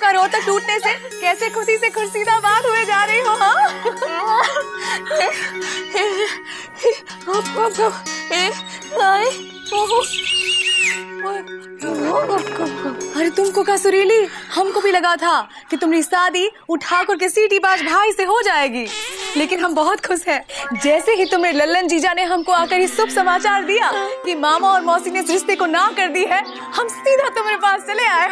का रोहतक टूटने से कैसे खुशी से खुर्शीदाबाद हुए जा रही हो। हाँ अरे तुमको का सुरीली, हमको भी लगा था कि तुम्हारी शादी ठाकुर के सीटीबाज भाई से हो जाएगी, लेकिन हम बहुत खुश हैं। जैसे ही तुम्हें लल्लन जीजा ने हमको आकर ये शुभ समाचार दिया कि मामा और मौसी ने इस रिश्ते को ना कर दी है, हम सीधा तुम्हारे पास चले आए।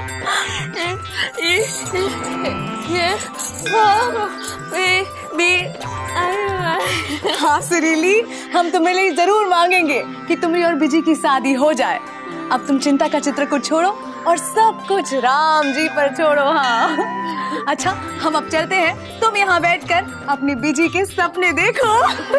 हाँ सुरीली, हम तुम्हें लिए जरूर मांगेंगे कि तुम्हारी और बिजी की शादी हो जाए। अब तुम चिंता का चित्र को छोड़ो और सब कुछ राम जी पर छोड़ो। हाँ अच्छा, हम अब चलते हैं, तुम यहाँ बैठकर अपनी बिजी के सपने देखो।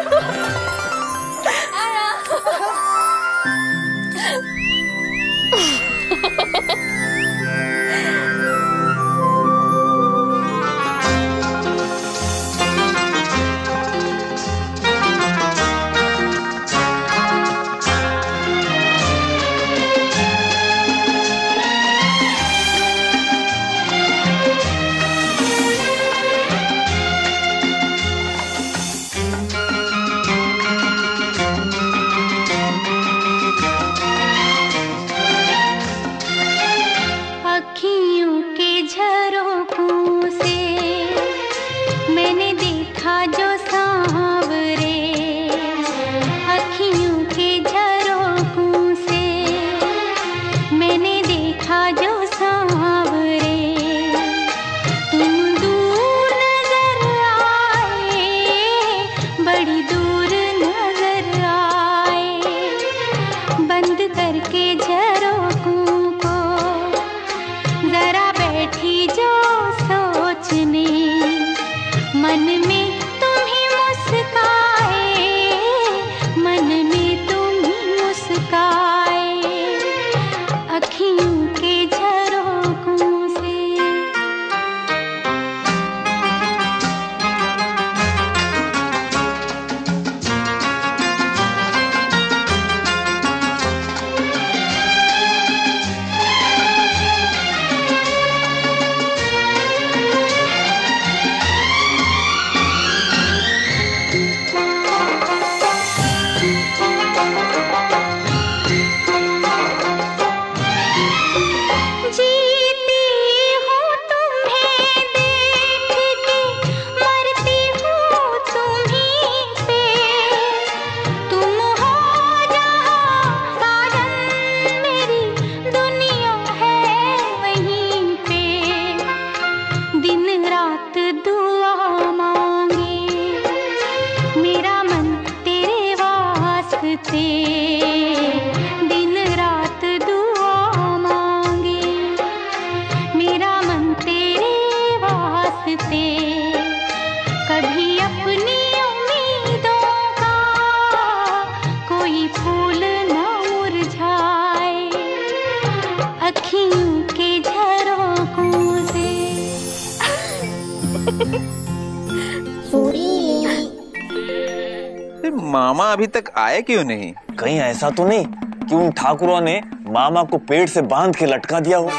मामा अभी तक आए क्यों नहीं? कहीं ऐसा तो नहीं कि उन ठाकुरों ने मामा को पेड़ से बांध के लटका दिया हो?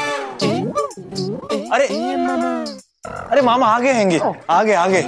अरे मामा आगे हैंगे, आगे आगे।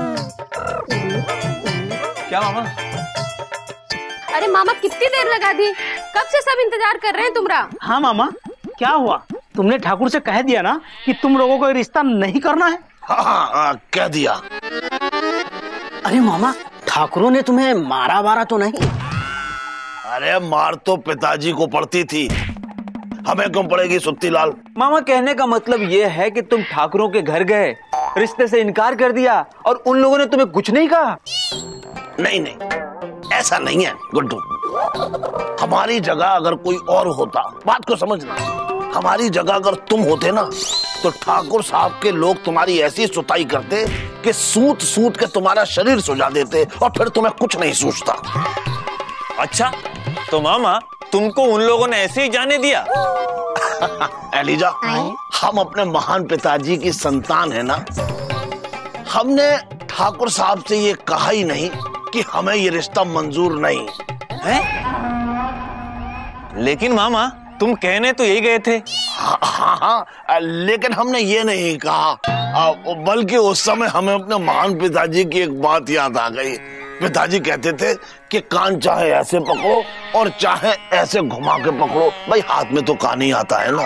क्या मामा? अरे मामा कितनी देर लगा दी, कब से सब इंतजार कर रहे हैं तुम्हारा। हाँ मामा, क्या हुआ? तुमने ठाकुर से कह दिया ना कि तुम लोगों को रिश्ता नहीं करना है? हाँ, कह दिया। अरे मामा, ठाकुरों ने तुम्हें मारा वारा तो नहीं? अरे मार तो पिताजी को पड़ती थी, हमें क्यों पड़ेगी सुत्ती लाल? मामा कहने का मतलब ये है कि तुम ठाकुरों के घर गए, रिश्ते से इनकार कर दिया और उन लोगों ने तुम्हें कुछ नहीं कहा? नहीं नहीं, ऐसा नहीं है गुड्डू। हमारी जगह अगर कोई और होता, बात को समझना, हमारी जगह अगर तुम होते ना तो ठाकुर साहब के लोग तुम्हारी ऐसी सुताई करते कि सूत सूत के तुम्हारा शरीर सुझा देते और फिर तुम्हें कुछ नहीं सूझता। अच्छा, तो मामा तुमको उन लोगों ने ऐसे ही जाने दिया? एलिजा, हम अपने महान पिताजी की संतान है ना, हमने ठाकुर साहब से ये कहा ही नहीं कि हमें ये रिश्ता मंजूर नहीं है। लेकिन मामा तुम कहने तो यही गए थे। हाँ, लेकिन हमने ये नहीं कहा, बल्कि उस समय हमें अपने महान पिताजी की एक बात याद आ गई। पिताजी कहते थे कि कान चाहे ऐसे पकड़ो और चाहे ऐसे घुमा के पकड़ो, भाई हाथ में तो कान ही आता है ना।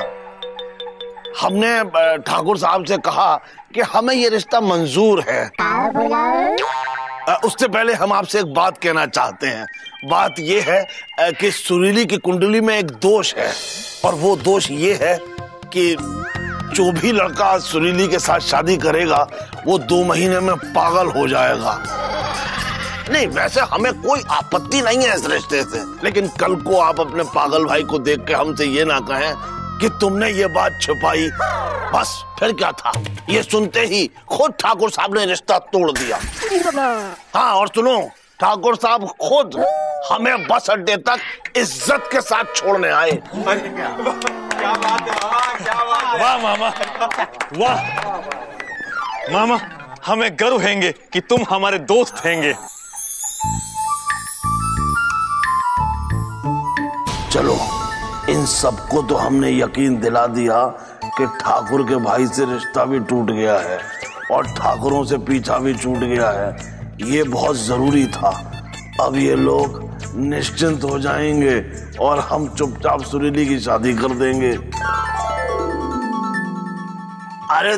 हमने ठाकुर साहब से कहा कि हमें ये रिश्ता मंजूर है। उससे पहले हम आपसे एक बात कहना चाहते हैं। बात ये है कि सुरीली की कुंडली में एक दोष है, और वो दोष ये है कि जो भी लड़का सुरीली के साथ शादी करेगा वो 2 महीने में पागल हो जाएगा। नहीं, वैसे हमें कोई आपत्ति नहीं है इस रिश्ते से, लेकिन कल को आप अपने पागल भाई को देख के हमसे ये ना कहें कि तुमने ये बात छुपाई। बस फिर क्या था, ये सुनते ही खुद ठाकुर साहब ने रिश्ता तोड़ दिया। हाँ, और सुनो, ठाकुर साहब खुद हमें बस अड्डे तक इज्जत के साथ छोड़ने आए। क्या बात है, क्या बात है। वाह मामा, वाह मामा, हमें गर्व हैंगे कि तुम हमारे दोस्त हैंगे। चलो, इन सबको तो हमने यकीन दिला दिया कि ठाकुर के भाई से रिश्ता भी टूट गया है और ठाकुरों से पीछा भी छूट गया है। ये बहुत जरूरी था। अब ये लोग निश्चिंत हो जाएंगे और हम चुपचाप सुरीली की शादी कर देंगे। अरे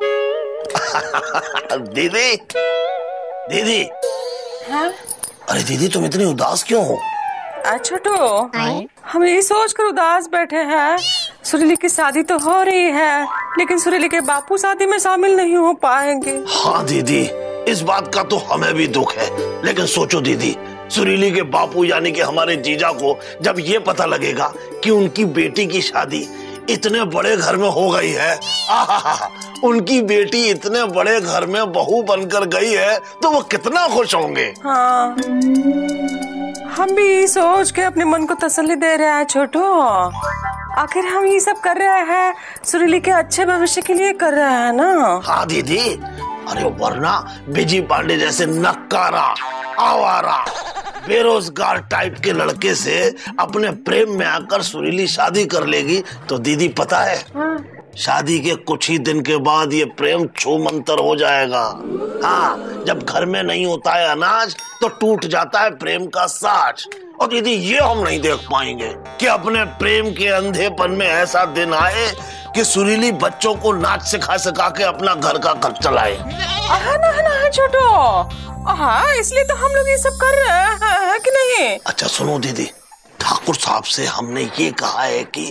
दीदी, दीदी, हाँ? अरे दीदी, तुम इतनी उदास क्यों हो? छोटू, हम यही सोच कर उदास बैठे हैं। सुरीली की शादी तो हो रही है, लेकिन सुरीली के बापू शादी में शामिल नहीं हो पाएंगे। हाँ दीदी, इस बात का तो हमें भी दुख है, लेकिन सोचो दीदी, सुरीली के बापू यानी कि हमारे जीजा को जब ये पता लगेगा कि उनकी बेटी की शादी इतने बड़े घर में हो गई है, उनकी बेटी इतने बड़े घर में बहू बनकर गई है, तो वो कितना खुश होंगे। हाँ, हम भी सोच के अपने मन को तसल्ली दे रहे हैं छोटू। आखिर हम ये सब कर रहे हैं सुरीली के अच्छे भविष्य के लिए कर रहे हैं ना। हाँ दीदी, अरे वरना बिजी पांडे जैसे नक्कारा, आवारा, बेरोजगार टाइप के लड़के से अपने प्रेम में आकर सुरीली शादी कर लेगी तो दीदी पता है, शादी के कुछ ही दिन के बाद ये प्रेम छूमंतर हो जाएगा। हाँ, जब घर में नहीं होता है अनाज तो टूट जाता है प्रेम का साज। और दीदी, ये हम नहीं देख पाएंगे कि अपने प्रेम के अंधेपन में ऐसा दिन आए कि सुरीली बच्चों को नाच सिखा के अपना घर का खर्च चलाए। ना छोटू, हाँ, इसलिए तो हम लोग ये सब कर रहे हैं कि नहीं। अच्छा सुनो दीदी, ठाकुर साहब से हमने ये कहा है कि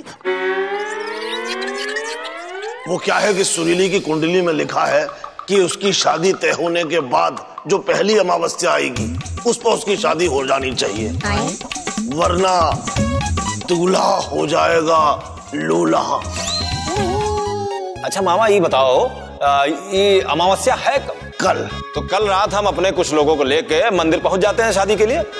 वो क्या है कि सुरीली की कुंडली में लिखा है कि उसकी शादी तय होने के बाद जो पहली अमावस्या आएगी उस पर उसकी शादी हो जानी चाहिए, वरना दूल्हा हो जाएगा लूल्हा। अच्छा मामा, ये बताओ, ये अमावस्या है कल। तो कल रात हम अपने कुछ लोगों को लेके मंदिर पहुंच जाते हैं शादी के लिए।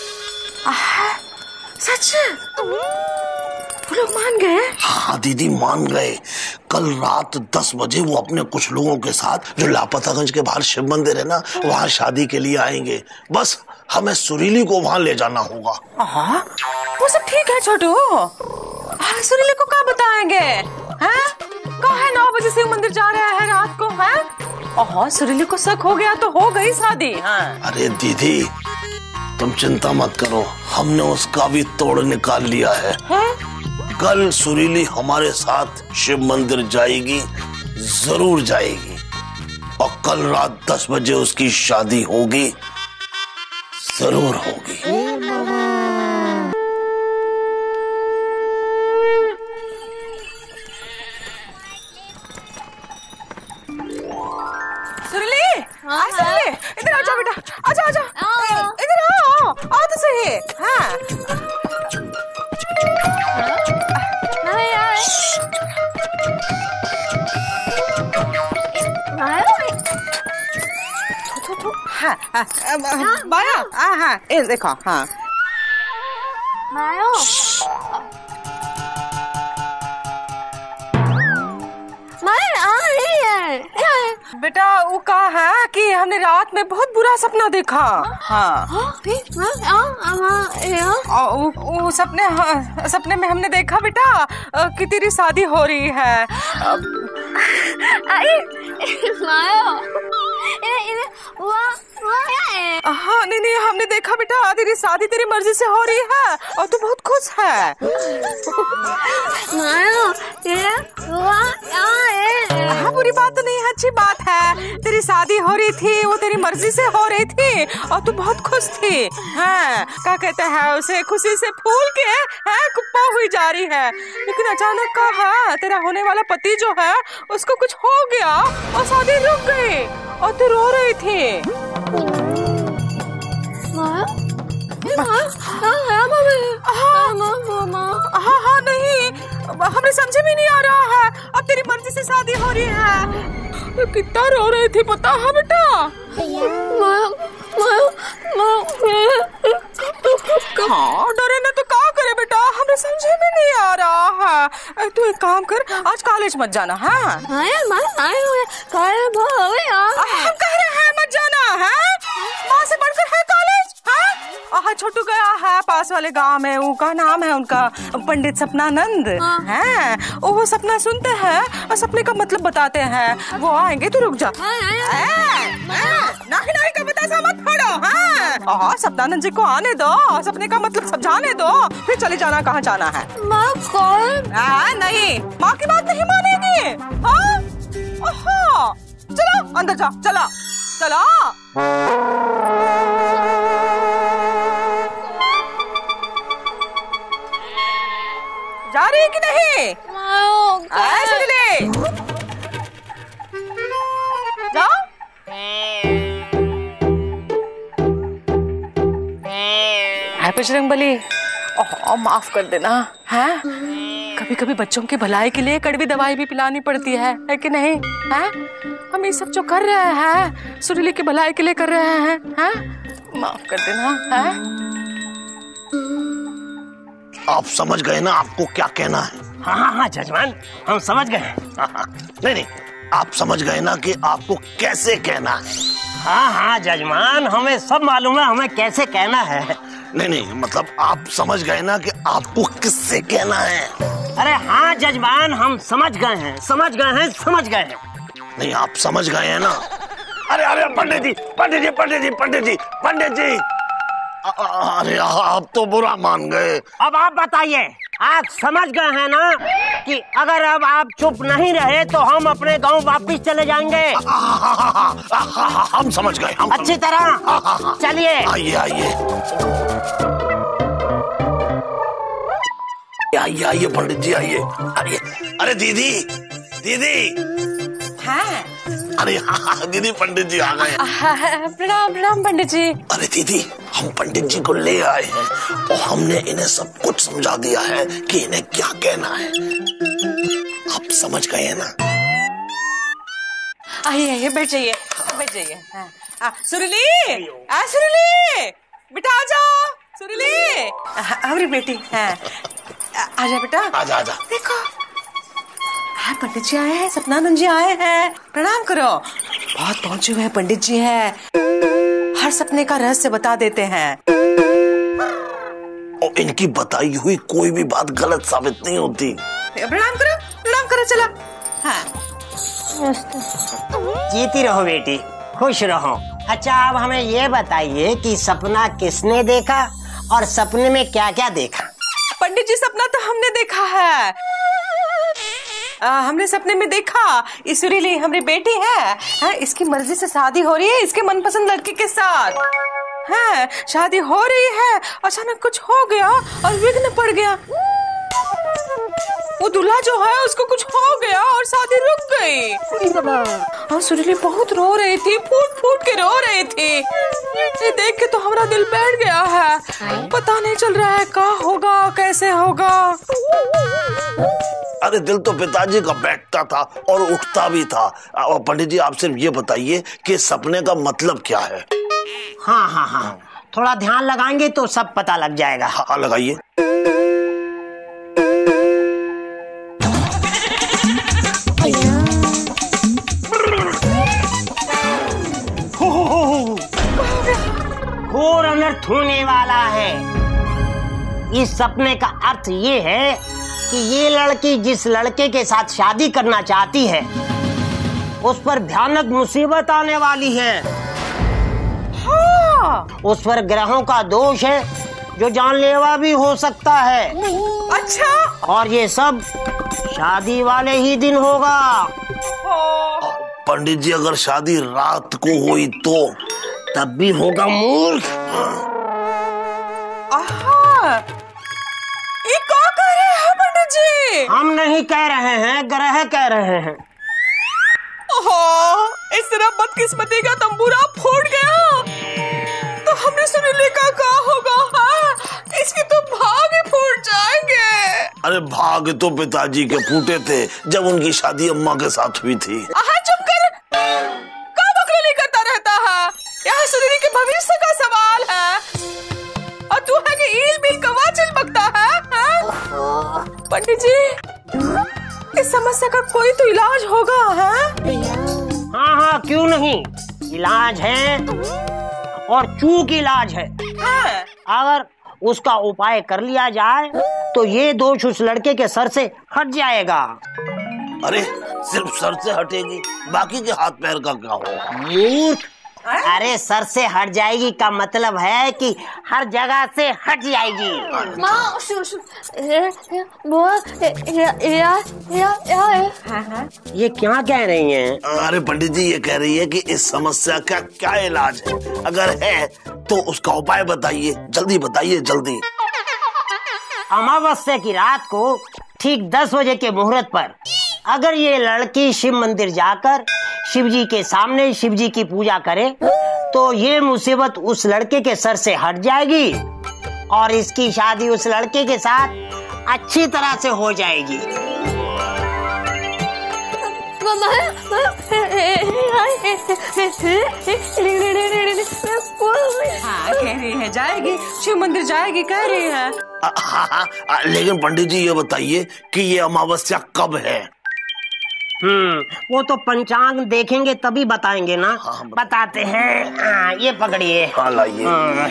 सच? वो लोग मान गए? हाँ दीदी, मान गए। कल रात 10 बजे वो अपने कुछ लोगों के साथ जो लापतागंज के बाहर शिव मंदिर है ना, वहाँ शादी के लिए आएंगे। बस हमें सुरीली को वहाँ ले जाना होगा। वो सब ठीक है छोटू, सुरीली को कहाँ बताएंगे? कहाँ है? 9 बजे शिव मंदिर जा रहे हैं रात को। है सुरीली को शक हो गया तो हो गई शादी। अरे दीदी, तुम चिंता मत करो, हमने उसका भी तोड़ निकाल लिया है। कल सुरीली हमारे साथ शिव मंदिर जाएगी, जरूर जाएगी, और कल रात 10 बजे उसकी शादी होगी, जरूर होगी। सुरीली, सुरीली, इधर आ जा बेटा, आजा आजा, इधर आओ, आओ तो सही। माया, ये देखो। माया, माया आ रही है। बेटा वो कहा है कि हमने रात में बहुत बुरा सपना देखा। हाँ वो सपने में हमने देखा बेटा कि तेरी शादी हो रही है। हाँ नहीं हमने देखा बेटा तेरी शादी तेरी मर्जी से हो रही है और तू बहुत खुश है। हाँ बुरी बात तो नहीं है, अच्छी बात है। तेरी शादी हो रही थी, वो तेरी मर्जी से हो रही थी और तू बहुत खुश थी। हाँ क्या कहते हैं उसे, खुशी से फूल के है कुप्पा हुई जा रही है। लेकिन अचानक कहा तेरा होने वाला पति जो है उसको कुछ हो गया और शादी रुक गई और तू रो रही थी। हाँ नहीं हमें समझ में नहीं आ रहा है। अब तेरी मर्जी से शादी हो रही है। कितना रो रही थी पता है बेटा? हाँ डरे ना तो क्या करे बेटा, हमें समझ में नहीं आ रहा है। तू एक काम कर, आज कॉलेज मत जाना। हाँ हम कह रहे हैं मत जाना है, माँ से बढ़कर है कॉलेज। हाँ छोटू गया है पास वाले गांव में, उनका नाम है उनका पंडित सपनानंद है। वो सपना सुनते हैं और सपने का मतलब बताते हैं। वो आएंगे तो रुक जा। नहीं का बता मत पड़ो। हाँ सपनानंद जी को आने दो, सपने का मतलब समझाने दो, फिर चले जाना कहाँ जाना है। नहीं माँ की बात नहीं मानेगी। हाँ चलो अंदर जा, चला चला। जा रही है कि नहीं? ऐसे ले जाओ। बजरंगबली माफ कर देना है। कभी कभी बच्चों की भलाई के लिए कड़वी दवाई भी पिलानी पड़ती है कि नहीं? है हम ये सब जो कर रहे हैं सुरीली की भलाई के लिए कर रहे हैं। माफ कर देना है। आप समझ गए ना आपको क्या कहना है? हाँ जजमान हम समझ गए। नहीं आप समझ गए ना कि आपको कैसे कहना है? हाँ जजमान हमें सब मालूम है हमें कैसे कहना है। नहीं मतलब आप समझ गए ना कि आपको किससे कहना है? अरे हाँ जजमान हम समझ गए हैं। नहीं आप समझ गए हैं ना? अरे पंडित जी अरे आप तो बुरा मान गए। अब आप बताइए, आप समझ गए हैं ना कि अगर अब आप चुप नहीं रहे तो हम अपने गांव वापस चले जाएंगे। हम समझ गए। हम अच्छी तरह चलिए। आइए पंडित जी आइए। अरे दीदी हाँ अरे हाँ दीदी पंडित जी आ गए। प्रणाम पंडित जी। अरे दीदी हम पंडित जी को ले आए हैं और हमने इन्हें सब कुछ समझा दिया है कि इन्हें क्या कहना है। आप समझ गए हैं ना? आइए बैठ जाइए। सुरीली बेटा आ जाओ। सुरीली हमारी बेटी है, आजा बेटा आजा। देखो पंडित जी आए हैं, सपनानंद जी आए हैं, प्रणाम करो। बहुत पहुंचे हुए पंडित जी हैं, हर सपने का रहस्य बता देते हैं और इनकी बताई हुई कोई भी बात गलत साबित नहीं होती। प्रणाम करो चलो। हाँ जीती रहो बेटी, खुश रहो। अच्छा अब हमें ये बताइए कि सपना किसने देखा और सपने में क्या क्या देखा? पंडित जी सपना तो हमने देखा है। हमने सपने में देखा सुरीली हमारी बेटी है, इसकी मर्जी से शादी हो रही है इसके मनपसंद लड़के के साथ। है शादी हो रही है, अचानक कुछ हो गया और विघ्न पड़ गया। वो दूल्हा जो है उसको कुछ हो गया और शादी रुक गई। और सुरीली बहुत रो रही थी, फूट के रो रही थी। ये देख के तो हमारा दिल बैठ गया है, पता नहीं चल रहा है क्या होगा कैसे होगा। अरे दिल तो पिताजी का बैठता था और उठता भी था। और पंडित जी आप सिर्फ ये बताइए कि सपने का मतलब क्या है? हाँ थोड़ा ध्यान लगाएंगे तो सब पता लग जाएगा। हाँ लगाइए। छूने वाला है। इस सपने का अर्थ ये है कि ये लड़की जिस लड़के के साथ शादी करना चाहती है उस पर भयानक मुसीबत आने वाली है। हाँ। उस पर ग्रहों का दोष है जो जानलेवा भी हो सकता है। अच्छा। और ये सब शादी वाले ही दिन होगा। पंडित जी अगर शादी रात को हुई तो तब भी होगा मूर्ख। ये क्या कह रहे हैं पंडित जी? हम नहीं कह रहे हैं, ग्रह कह रहे हैं। ओहो, इस तरह बदकिस्मती का तंबूरा फूट गया तो हमने सुनीले का क्या होगा? हाँ? इसके तो भाग ही फूट जाएंगे। अरे भाग तो पिताजी के फूटे थे जब उनकी शादी अम्मा के साथ हुई थी। चुप कर, क्या बकराली करता रहता है? यहाँ सुनील के भविष्य का सवाल है और तू है कि ईल बिल कवा चिलमकता है? पंडित जी, इस समस्या का कोई तो इलाज होगा। हाँ हाँ, क्यों नहीं, इलाज है और चूक इलाज है। अगर उसका उपाय कर लिया जाए तो ये दोष उस लड़के के सर से हट जाएगा। अरे सिर्फ सर से हटेगी, बाकी के हाथ पैर का क्या होगा? मूर्ख, अरे सर से हट जाएगी का मतलब है कि हर जगह से हट जाएगी। ये क्या कह रही हैं? अरे पंडित जी ये कह रही है कि इस समस्या का क्या इलाज है, अगर है तो उसका उपाय बताइए, जल्दी बताइए जल्दी। अमावस्या की रात को ठीक 10 बजे के मुहूर्त पर अगर ये लड़की शिव मंदिर जाकर शिव जी के सामने शिव जी की पूजा करे तो ये मुसीबत उस लड़के के सर से हट जाएगी और इसकी शादी उस लड़के के साथ अच्छी तरह से हो जाएगी। हाँ, कह रही है जाएगी, शिव मंदिर जाएगी कह रही है। लेकिन पंडित जी ये बताइए कि ये अमावस्या कब है? वो तो पंचांग देखेंगे तभी बताएंगे ना। बताते हैं। ये पकड़िए। हाँ लाइए।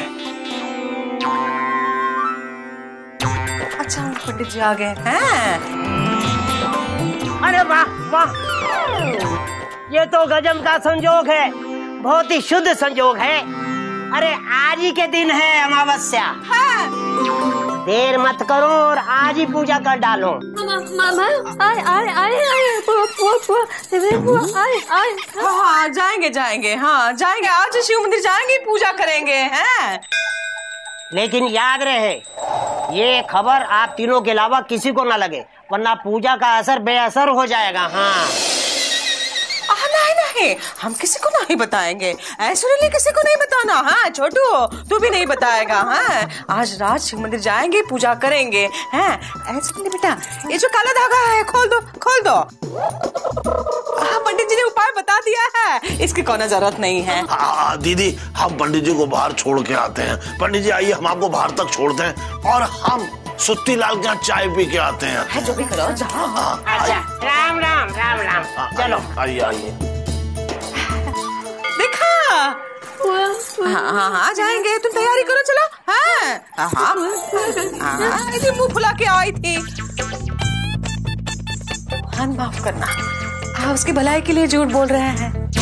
अच्छा पंडित जी आ गए हैं। अरे वाह वाह, ये तो गजब का संजोग है, बहुत ही शुद्ध संजोग है। अरे आज ही के दिन है अमावस्या। देर मत करो और आज ही पूजा कर डालो। हाँ जाएंगे जाएंगे, हाँ जाएंगे, आज शिव मंदिर जाएंगे, पूजा करेंगे हैं। लेकिन याद रहे ये खबर आप तीनों के अलावा किसी को न लगे, वरना पूजा का असर बेअसर हो जाएगा। हाँ नहीं नहीं, हम किसी को नहीं बताएंगे, ऐश्वर्या किसी को नहीं बताना। हाँ छोटू तू भी नहीं बताएगा। हाँ आज रात शिव मंदिर जाएंगे, पूजा करेंगे। हैं ऐश्वर्या बेटा, ये जो काला धागा है खोल दो खोल दो। हाँ पंडित जी ने उपाय बता दिया है, इसकी कोई जरूरत नहीं है। हाँ दीदी, हम पंडित जी को बाहर छोड़ के आते हैं। पंडित जी आइए, हम आपको बाहर तक छोड़ते हैं और हम सुत्ती लाल के यहाँ चाय पी के आते हैं। जो भी करो जाओ। अच्छा, राम राम राम राम। चलो आइए आइए। देखा। हाँ हाँ जाएंगे, तुम तैयारी करो चलो। हाँ हाँ मुंह फुला के आई थी। हाँ माफ करना, हाँ उसकी भलाई के लिए झूठ बोल रहे हैं।